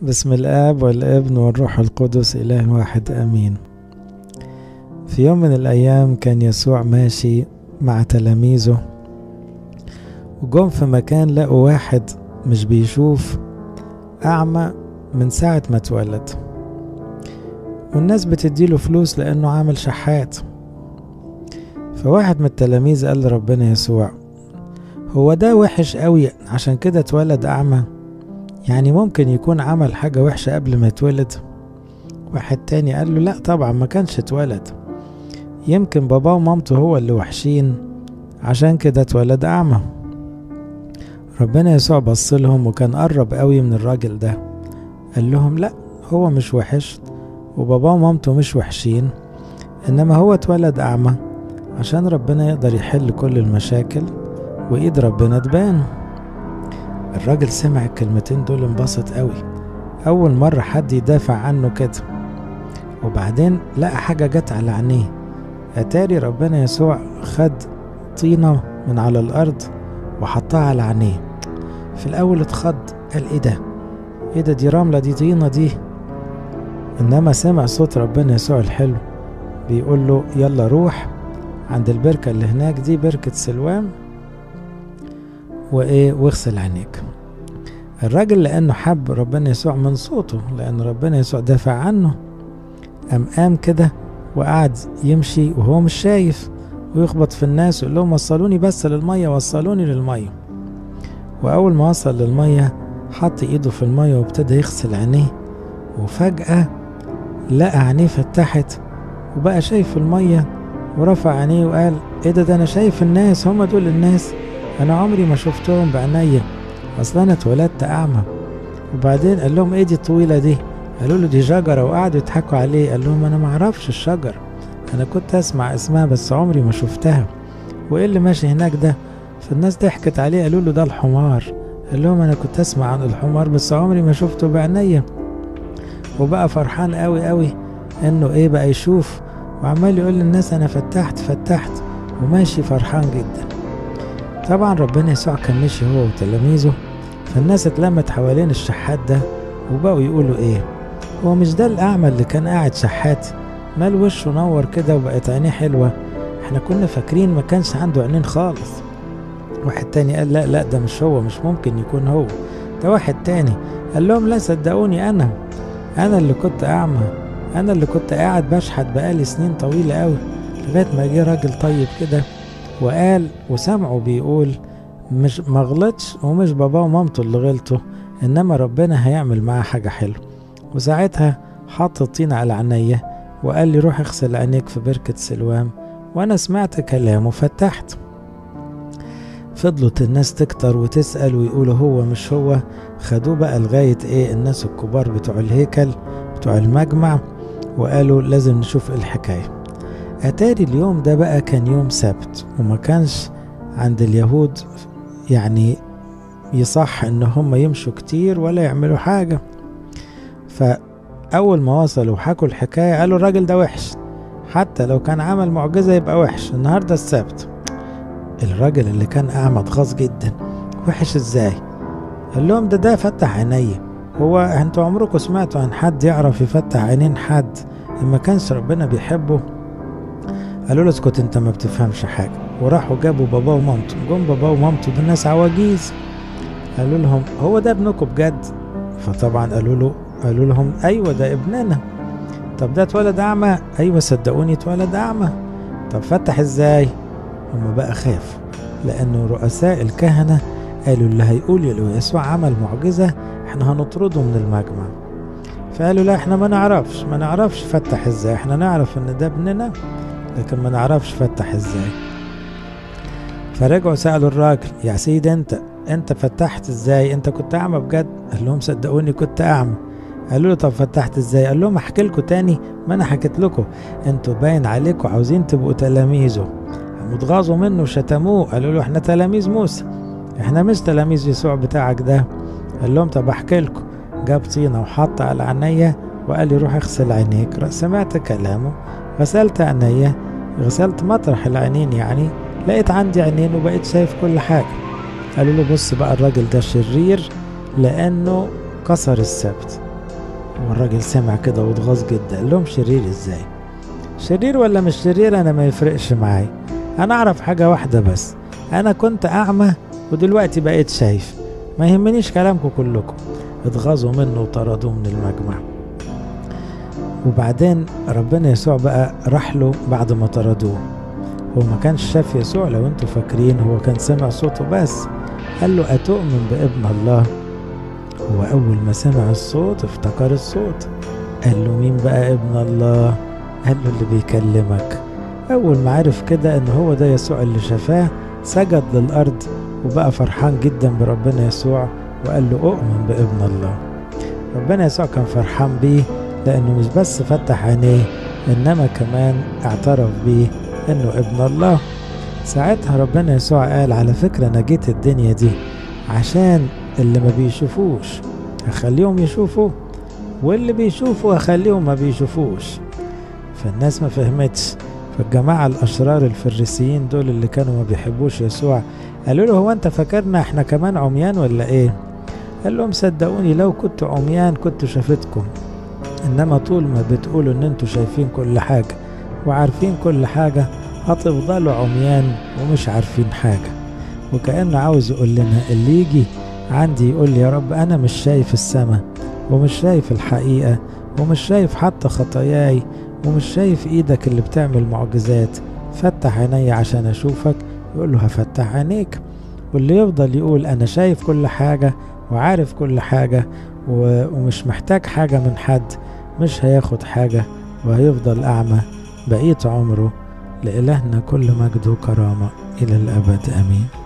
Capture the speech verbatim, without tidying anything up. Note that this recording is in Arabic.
بسم الآب والابن والروح القدس إله واحد آمين. في يوم من الأيام كان يسوع ماشي مع تلاميذه، وجم في مكان لقوا واحد مش بيشوف، أعمى من ساعة ما اتولد، والناس بتديله فلوس لأنه عامل شحات. فواحد من التلاميذ قال لربنا يسوع: هو ده وحش قوي عشان كده اتولد أعمى؟ يعني ممكن يكون عمل حاجة وحشة قبل ما يتولد؟ واحد تاني قال له: لا طبعا، ما كانش اتولد، يمكن باباه ومامته هو اللي وحشين عشان كده اتولد أعمى. ربنا يسوع بص لهم وكان قرب قوي من الراجل ده، قال لهم: لا، هو مش وحش وباباه ومامته مش وحشين، إنما هو اتولد أعمى عشان ربنا يقدر يحل كل المشاكل وإيد ربنا تبان. الراجل سمع الكلمتين دول انبسط قوي، أول مرة حد يدافع عنه كده. وبعدين لقى حاجة جت على عينيه، أتاري ربنا يسوع خد طينة من على الأرض وحطها على عينيه. في الأول اتخض، قال: إيه ده؟ إيه ده؟ دي رملة، دي طينة دي. إنما سمع صوت ربنا يسوع الحلو بيقول له: يلا روح عند البركة اللي هناك دي، بركة سلوام، وإيه واغسل عينيك. الراجل لأنه حب ربنا يسوع من صوته، لأن ربنا يسوع دافع عنه، قام قام كده وقعد يمشي وهو مش شايف، ويخبط في الناس ويقول لهم: وصلوني بس للمية، وصلوني للمية. وأول ما وصل للمية حط إيده في المية وابتدى يغسل عينيه، وفجأة لقى عينيه فتحت وبقى شايف المية، ورفع عينيه وقال: إيه ده؟ ده أنا شايف الناس، هم دول الناس، أنا عمري ما شفتهم بعينيا، أصلا أنا اتولدت أعمى. وبعدين قال لهم: إيه دي الطويلة دي؟ قالوا له: دي شجرة، وقعدوا يضحكوا عليه. قال لهم: أنا معرفش الشجر، أنا كنت أسمع اسمها بس عمري ما شفتها. وإيه اللي ماشي هناك ده؟ فالناس ضحكت عليه، قالوا له: ده الحمار. قال لهم: أنا كنت أسمع عن الحمار بس عمري ما شفته بعينيا. وبقى فرحان قوي قوي إنه إيه بقى يشوف، وعمال يقول للناس: أنا فتحت فتحت، وماشي فرحان جدا. طبعا ربنا يسوع كان ماشي هو وتلاميذه، فالناس اتلمت حوالين الشحات ده وبقوا يقولوا: ايه هو مش ده الأعمى اللي كان قاعد شحات؟ مال وشه نور كده وبقت عينيه حلوة، احنا كنا فاكرين ما كانش عنده عينين خالص. واحد تاني قال: لا لا، ده مش هو، مش ممكن يكون هو. ده واحد تاني قال لهم: لا صدقوني، انا انا اللي كنت اعمى، انا اللي كنت قاعد بشحت بقالي سنين طويلة قوي، لغاية ما جه راجل طيب كده وقال وسمعه بيقول مش مغلطش، ومش باباه ومامته اللي غلطوا، انما ربنا هيعمل معاه حاجة حلوة. وساعتها حط الطين على عينيا وقال لي: روح اغسل عينيك في بركة سلوام، وانا سمعت كلامه فتحت. فضلت الناس تكتر وتسأل ويقولوا هو مش هو. خدوه بقى لغاية ايه الناس الكبار بتوع الهيكل بتوع المجمع، وقالوا لازم نشوف الحكاية. أتاري اليوم ده بقى كان يوم سبت، وما كانش عند اليهود يعني يصح ان هم يمشوا كتير ولا يعملوا حاجة. فأول ما وصلوا وحكوا الحكاية قالوا: الراجل ده وحش، حتى لو كان عمل معجزة يبقى وحش، النهاردة السبت. الراجل اللي كان أعمى اتغاظ جدا: وحش ازاي؟ قال لهم: ده ده فتح عيني. هو انتوا عمركم سمعتوا عن حد يعرف يفتح عينين حد ما كانش ربنا بيحبه؟ قالوا له: اسكت انت، ما بتفهمش حاجة. وراحوا جابوا باباه ومامته. جم باباه ومامته دول ناس عواجيز، قالوا لهم: هو ده ابنكم بجد؟ فطبعا قالوا له قالوا لهم: ايوه ده ابننا. طب ده اتولد اعمى؟ ايوه صدقوني اتولد اعمى. طب فتح ازاي؟ هم بقى خافوا، لانه رؤساء الكهنة قالوا: اللي هيقول لو يسوع عمل معجزة احنا هنطرده من المجمع. فقالوا: لا، احنا ما نعرفش ما نعرفش فتح ازاي، احنا نعرف ان ده ابننا لكن ما نعرفش فتح ازاي. فرجعوا سألوا الراجل: يا سيدي انت انت فتحت ازاي؟ انت كنت اعمى بجد؟ قال لهم: صدقوني كنت اعمى. قالوا له: طب فتحت ازاي؟ قال لهم: احكي لكم تاني؟ ما انا حكيت لكم، انتوا باين عليكم عاوزين تبقوا تلاميذه. متغاظوا منه وشتموه، قالوا له: احنا تلاميذ موسى، احنا مش تلاميذ يسوع بتاعك ده. قال لهم: طب احكي لكم. جاب طينة وحط على عينيا وقال لي: روح اغسل عينيك. سمعت كلامه، غسلت عينيا، غسلت مطرح العينين يعني، لقيت عندي عينين وبقيت شايف كل حاجة. قالوا له: بص بقى، الراجل ده شرير لأنه كسر السبت، والراجل سمع كده واتغاظ جدا، قال لهم شرير ازاي؟ شرير ولا مش شرير انا ما يفرقش معايا، انا اعرف حاجة واحدة بس، انا كنت اعمى ودلوقتي بقيت شايف، ما يهمنيش كلامكم كلكم. اتغاظوا منه وطردوه من المجمع. وبعدين ربنا يسوع بقى راح له بعد ما طردوه. هو ما كانش شاف يسوع لو انتوا فاكرين، هو كان سمع صوته بس. قال له أتؤمن بابن الله؟ هو أول ما سمع الصوت افتكر الصوت، قال له مين بقى ابن الله؟ قال له اللي بيكلمك. أول ما عرف كده إن هو ده يسوع اللي شفاه، سجد للأرض وبقى فرحان جدا بربنا يسوع، وقال له أؤمن بابن الله. ربنا يسوع كان فرحان بيه لأنه مش بس فتح عينيه، إنما كمان اعترف بيه إنه ابن الله. ساعتها ربنا يسوع قال على فكرة أنا جيت الدنيا دي عشان اللي ما بيشوفوش أخليهم يشوفوا، واللي بيشوفوا أخليهم ما بيشوفوش. فالناس ما فهمتش، فالجماعة الأشرار الفريسيين دول اللي كانوا ما بيحبوش يسوع قالوا له هو أنت فاكرنا إحنا كمان عميان ولا إيه؟ قال لهم صدقوني لو كنت عميان كنت شافتكم، إنما طول ما بتقولوا إن أنتوا شايفين كل حاجة وعارفين كل حاجة هتفضلوا عميان ومش عارفين حاجة. وكأنه عاوز يقول لنا اللي يجي عندي يقول لي يا رب أنا مش شايف السماء ومش شايف الحقيقة ومش شايف حتى خطاياي ومش شايف إيدك اللي بتعمل معجزات، فتح عيني عشان أشوفك، يقول له هفتح عينيك. واللي يفضل يقول أنا شايف كل حاجة وعارف كل حاجة ومش محتاج حاجة من حد، مش هياخد حاجة وهيفضل أعمى بقية عمره. لإلهنا كل مجد وكرامة إلى الأبد، آمين.